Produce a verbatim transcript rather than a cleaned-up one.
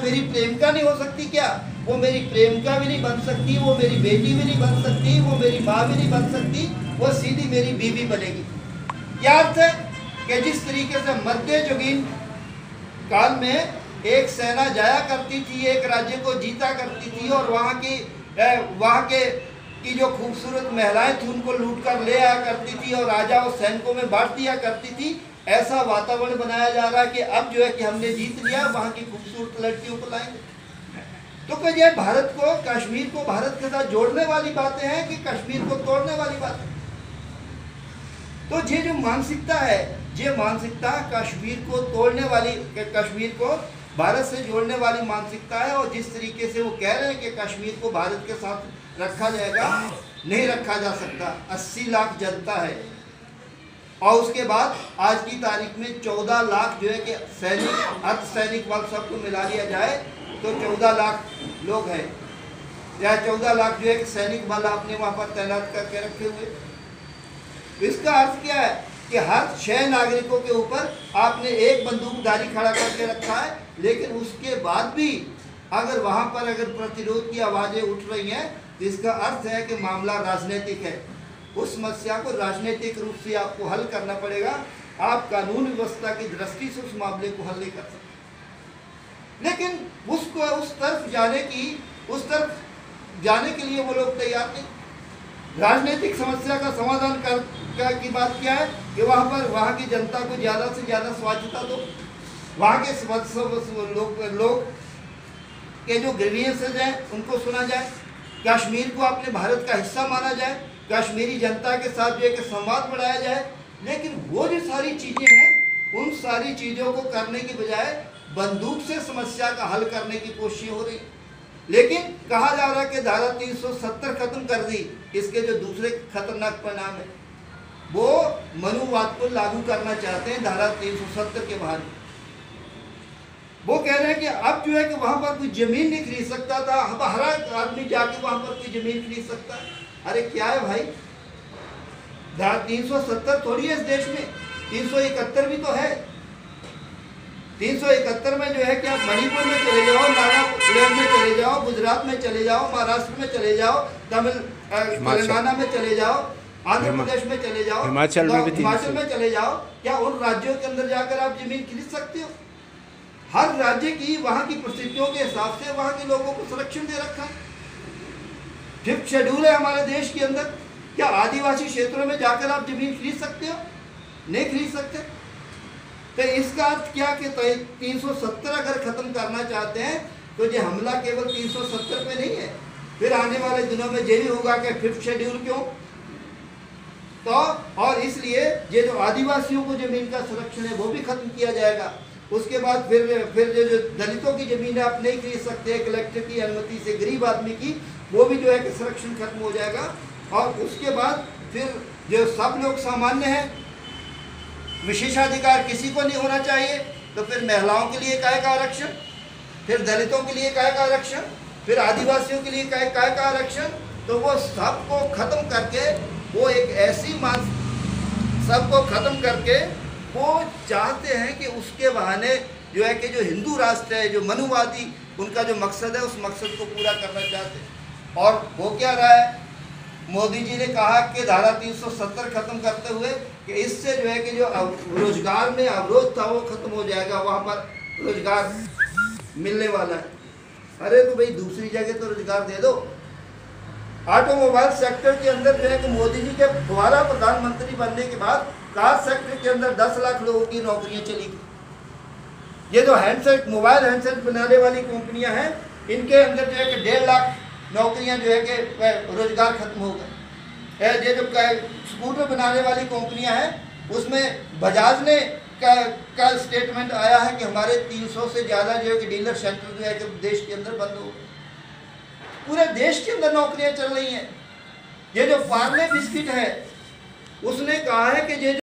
मेरी प्रेमिका नहीं हो सकती क्या? वो मेरी प्रेमिका भी नहीं बन सकती, वो मेरी बेटी भी नहीं बन सकती, वो मेरी माँ भी नहीं बन सकती, वो सीधी मेरी बीवी बनेगी। क्या अर्थ है कि जिस तरीके से मध्ययुगीन काल में एक सेना जाया करती थी, एक राज्य को जीता करती थी और वहाँ की वहाँ के की जो खूबसूरत महिलाएं थी उनको लूट कर ले आया करती थी और राजा और सैनिकों में बांट दिया करती थी, ऐसा वातावरण बनाया जा रहा है कि अब जो है कि हमने जीत लिया, वहाँ की खूबसूरत लड़कियों को लाएंगे। तो क्या ये भारत को, कश्मीर को भारत के साथ जोड़ने वाली बातें हैं कि कश्मीर को तोड़ने वाली बातें? तो ये जो मानसिकता है, ये मानसिकता कश्मीर को तोड़ने वाली, कश्मीर को भारत से जोड़ने वाली मानसिकता है। और जिस तरीके से वो कह रहे हैं कि कश्मीर को भारत के साथ रखा जाएगा, नहीं रखा जा सकता। अस्सी लाख जनता है और उसके बाद आज की तारीख में चौदह लाख जो है कि सैनिक, अर्धसैनिक बल सबको मिला लिया जाए तो चौदह लाख लोग हैं, या चौदह लाख जो है कि सैनिक बल आपने वहाँ पर तैनात करके रखे हुए। इसका अर्थ क्या है कि हर छह नागरिकों के ऊपर आपने एक बंदूकधारी खड़ा करके रखा है, लेकिन उसके बाद भी अगर वहाँ पर अगर प्रतिरोध की आवाज़ें उठ रही हैं तो इसका अर्थ है कि मामला राजनीतिक है। उस समस्या को राजनीतिक रूप से आपको हल करना पड़ेगा। आप कानून व्यवस्था की दृष्टि से उस मामले को हल नहीं कर सकते, लेकिन उसको उस तरफ जाने की उस तरफ जाने के लिए वो लोग तैयार नहीं। राजनीतिक समस्या का समाधान कर, कर की बात क्या है कि वहाँ पर वहाँ की जनता को ज़्यादा से ज़्यादा स्वच्छता दो, वहाँ के लोग लोग के जो ग्रीवियंसेस हैं उनको सुना जाए, कश्मीर को अपने भारत का हिस्सा माना जाए, कश्मीरी जनता के साथ जो है कि संवाद बढ़ाया जाए। लेकिन वो जो सारी चीज़ें हैं उन सारी चीज़ों को करने की बजाय बंदूक से समस्या का हल करने की कोशिश हो रही। लेकिन कहा जा रहा है कि धारा तीन सौ सत्तर खत्म कर दी। इसके जो दूसरे खतरनाक परिणाम है वो मनुवाद को लागू करना चाहते हैं धारा तीन सौ सत्तर के बाद। वो कह रहे हैं कि अब जो है कि वहाँ पर कोई ज़मीन नहीं खरीद सकता था, अब हर आदमी जाके वहाँ पर कोई ज़मीन खरीद सकता है। अरे क्या है भाई, धारा तीन सौ सत्तर थोड़ी है इस देश में, तीन सौ इकहत्तर भी तो है। तीन सौ इकहत्तर में जो है कि आप मणिपुर में चले जाओ, नागालैंड में चले जाओ, गुजरात में चले जाओ, महाराष्ट्र में चले जाओ, तमिल तेलंगाना में चले जाओ, आंध्र प्रदेश में चले जाओ, हिमाचल में भी हिमाचल में चले जाओ, क्या उन राज्यों के अंदर जाकर आप जमीन खरीद सकते हो? हर राज्य की वहाँ की परिस्थितियों के हिसाब से वहाँ के लोगों को संरक्षण दे रखा है। फिफ्थ शेड्यूल है हमारे देश के अंदर। क्या आदिवासी क्षेत्रों में जाकर आप जमीन खरीद सकते हो? नहीं खरीद सकते। तो इसका अर्थ क्या कि तीन सौ सत्तर अगर खत्म करना चाहते हैं तो ये हमला केवल तीन सौ सत्तर पे नहीं है, फिर आने वाले दिनों में ये भी होगा कि फिफ्थ शेड्यूल क्यों। तो और इसलिए ये जो आदिवासियों को जमीन का संरक्षण है वो भी खत्म किया जाएगा। उसके बाद फिर फिर जो जो दलितों की जमीन है आप नहीं खरीद सकते कलेक्टर की अनुमति से, गरीब आदमी की, वो भी जो है कि संरक्षण खत्म हो जाएगा। और उसके बाद फिर जो सब लोग सामान्य हैं, विशेषाधिकार किसी को नहीं होना चाहिए, तो फिर महिलाओं के लिए काय का आरक्षण, फिर दलितों के लिए काय का आरक्षण, फिर आदिवासियों के लिए काय काय का आरक्षण। तो वो सबको खत्म करके वो एक ऐसी मान सबको खत्म करके वो चाहते हैं कि उसके बहाने जो है कि जो हिंदू राष्ट्र है, जो मनुवादी उनका जो मकसद है उस मकसद को पूरा करना चाहते हैं। और वो क्या रहा है, मोदी जी ने कहा कि धारा तीन सौ सत्तर खत्म करते हुए कि इससे जो है कि जो रोजगार में अवरोध था वो खत्म हो जाएगा, वहाँ पर रोजगार मिलने वाला है। अरे तो भाई दूसरी जगह तो रोजगार दे दो। ऑटोमोबाइल सेक्टर के अंदर जो है कि मोदी जी के दोबारा प्रधानमंत्री बनने के बाद कार सेक्टर के अंदर दस लाख लोगों की नौकरियां चली गई। ये जो हैंडसेट, मोबाइल हैंडसेट बनाने वाली कंपनियां हैं, इनके अंदर जो है कि डेढ़ लाख नौकरियां जो है कि रोजगार खत्म हो गए। ये जो स्कूटर बनाने वाली कंपनियां हैं उसमें बजाज ने का, का स्टेटमेंट आया है कि हमारे तीन सौ से ज़्यादा जो है कि डीलर सेंटर जो है कि देश के अंदर बंद हो गए। पूरे देश के अंदर नौकरियां चल रही हैं। ये जो पार्ले बिस्किट है उसने कहा है कि ये